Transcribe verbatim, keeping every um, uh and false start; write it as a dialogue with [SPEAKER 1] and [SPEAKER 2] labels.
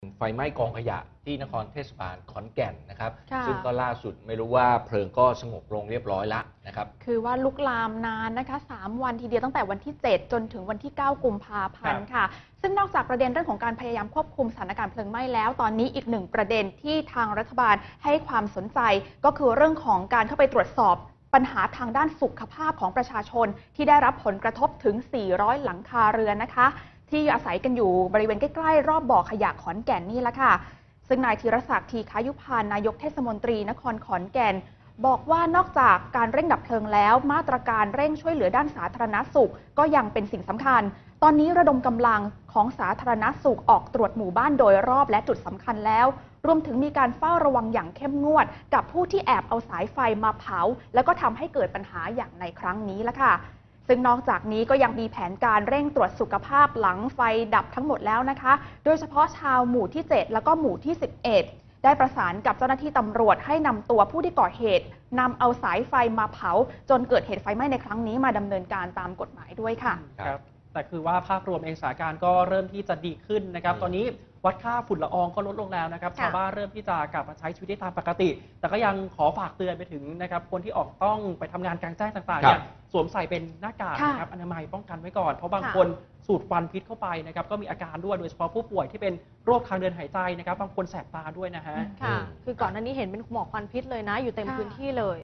[SPEAKER 1] ไฟไหม้กองขยะที่นครเทศบาลขอนแก่นนะครับ
[SPEAKER 2] ค่ะ
[SPEAKER 1] ซึ่งก็ล่าสุดไม่รู้ว่าเพลิงก็สงบลงเรียบร้อยแล้วนะครับ
[SPEAKER 2] คือว่าลุกลามนานนะคะสามวันทีเดียวตั้งแต่วันที่เจ็ดจนถึงวันที่เก้ากุมภาพันธ์ค่ะซึ่งนอกจากประเด็นเรื่องของการพยายามควบคุมสถานการณ์เพลิงไหม้แล้วตอนนี้อีกหนึ่งประเด็นที่ทางรัฐบาลให้ความสนใจก็คือเรื่องของการเข้าไปตรวจสอบปัญหาทางด้านสุขภาพของประชาชนที่ได้รับผลกระทบถึงสี่ร้อยหลังคาเรือนนะคะที่อาศัยกันอยู่บริเวณใกล้ๆรอบบ่อขยะขอนแก่นนี่แหละค่ะซึ่งนายธีรศักดิ์ ทีฆายุพันธ์นายกเทศมนตรีนครขอนแก่นบอกว่านอกจากการเร่งดับเพลิงแล้วมาตรการเร่งช่วยเหลือด้านสาธารณสุขก็ยังเป็นสิ่งสำคัญตอนนี้ระดมกำลังของสาธารณสุขออกตรวจหมู่บ้านโดยรอบและจุดสำคัญแล้วรวมถึงมีการเฝ้าระวังอย่างเข้มงวดกับผู้ที่แอบเอาสายไฟมาเผาแล้วก็ทำให้เกิดปัญหาอย่างในครั้งนี้ละค่ะซึ่งนอกจากนี้ก็ยังมีแผนการเร่งตรวจสุขภาพหลังไฟดับทั้งหมดแล้วนะคะโดยเฉพาะชาวหมู่ที่เจ็ดแล้วก็หมู่ที่สิบเอ็ดได้ประสานกับเจ้าหน้าที่ตำรวจให้นำตัวผู้ที่ก่อเหตุนำเอาสายไฟมาเผาจนเกิดเหตุไฟไหม้ในครั้งนี้มาดำเนินการตามกฎหมายด้วยค่ะ
[SPEAKER 3] ครับแต่คือว่าภาพรวมเองสถานการณ์ก็เริ่มที่จะดีขึ้นนะครับตอนนี้วัดค่าฝุ่นละอองก็ลดลงแล้วนะครับชาวบ้านเริ่มที่จะกลับมาใช้ชีวิตได้ตามปกติแต่ก็ยังขอฝากเตือนไปถึงนะครับคนที่ออกต้องไปทำงานกลางแจ้งต่างๆเนี่ยสวมใส่เป็นหน้ากากนะครับอนามัยป้องกันไว้ก่อนเพราะบางคนสูดควันพิษเข้าไปนะครับก็มีอาการด้วยโดยเฉพาะผู้ป่วยที่เป็นโรคทางเดินหายใจนะครับบางคนแสบตาด้วยนะฮะ
[SPEAKER 4] ค่ะคือก่อนหน้านี้เห็นเป็นหมอกควันพิษเลยนะอยู่เต็มพื้นที่เลย